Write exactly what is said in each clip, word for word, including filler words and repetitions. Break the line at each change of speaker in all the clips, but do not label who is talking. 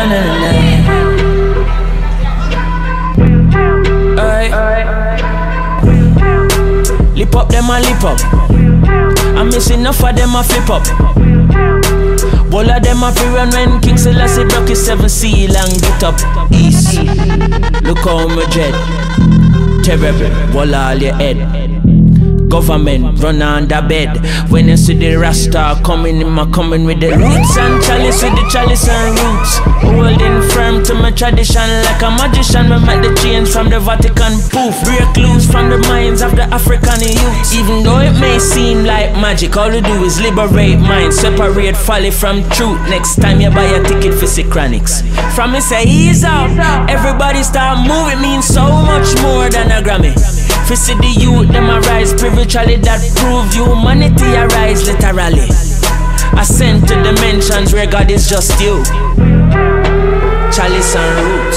na na. Ay. Lip up them a lip up. I'm missing enough of them a flip up. All of them a free run when King Selassie broke his seven seal and get up east. Look how me dread. Terrible, wall all your head. Government run under bed. When you see the Rasta coming in, my coming with the roots and chalice with the chalice and roots. Holding firm to my tradition like a magician. We make the change from the Vatican. Poof, break loose from the minds of the African youths. Even though it may seem like magic, all we do is liberate minds, separate folly from truth. Next time you buy a ticket for Chronics. From me say ease out, everybody start moving, means so much more than a Grammy. Fi see the youth, them arise spiritually, that prove humanity arise literally. Ascend to dimensions where God is just you. Chalice and roots.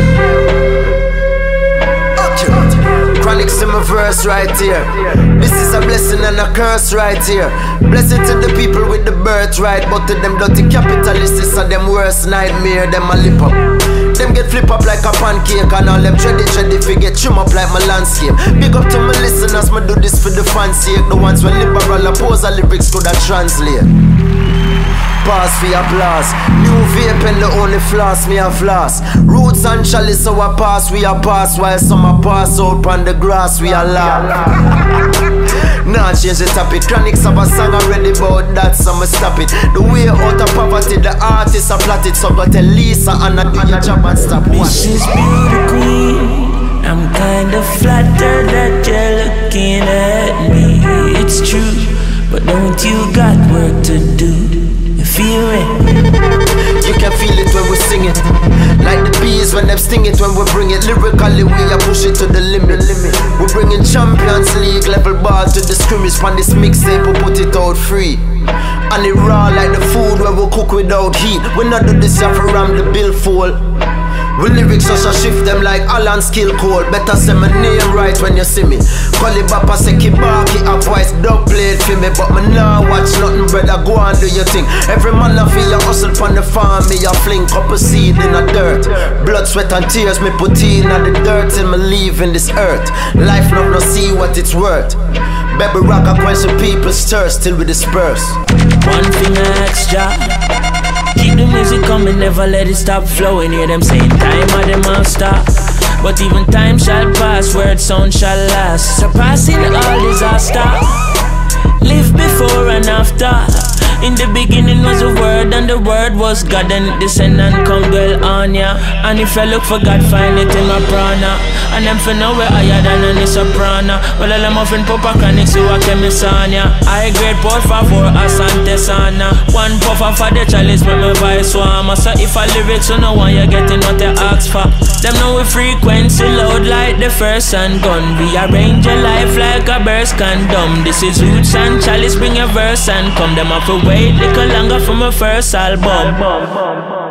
Okay. Chronics in my verse right here. This is a blessing and a curse right here. Blessing to the people with the birthright, but to them dirty capitalists, this are them worst nightmare. Them a lip up. Them get flip up like a pancake, and all them trendy trendy fi get trim up like my landscape. Big up to my listeners, me do this for the fans' sake. The ones when liberal oppose the lyrics could have translate. Pass for applause. New vape and the only floss me a floss. Roots and chalice so I pass, we a pass. While some a pass out on the grass, we a laugh. Nah, change the topic. Chronics have a song already about that, so I'ma stop it. The way out of poverty, the artists are plot it. So go tell Lisa and I do your job and stop.
This is beauty queen. I'm kinda flattered that you're looking at me. It's true, but don't you got work to do? You feel it?
You can feel it when we sing it. Like the bees when them sting it when we bring it. Lyrically we a push it to the limit. We bringing Champions League level ball to the scrimmage. On this mixtape we put it out free. And it raw like the food where we cook without heat. We not do this here for ram the bill full. We lyrics just a shift them like Alan Skill Cole. Better say my name right when you see me. Call it Bapa say Kibaki a voice dub played for me. But me nah watch nothing brother, go and do your thing. Every man a feel your hustle from the farm. Me a fling couple seed in the dirt. Blood, sweat and tears me put in at the dirt till me leaving this earth. Life love no see what it's worth. Baby rock a quench the people's thirst till we disperse.
One thing extra, keep the music coming, never let it stop flowing. Hear them saying time of them all stop, but even time shall pass, word sound shall last. Surpassing all disaster, live before and after. In the beginning was a word, and the word was God, and it descend and come dwell on ya. And if you look for God, find it in my prana. And them for now we're higher than any soprano. Well, I'm offering Papa Chronics, you a chemisania. I grade por favor, asante sana. One puffer for the chalice, when my voice warmer. So if I lyrics, you know one, you're getting what they ask for. Them know we frequency loud like the first handgun. Rearrange your life like a burst condom. This is roots and chalice, bring your verse and come. Them off a wait little longer for my first album.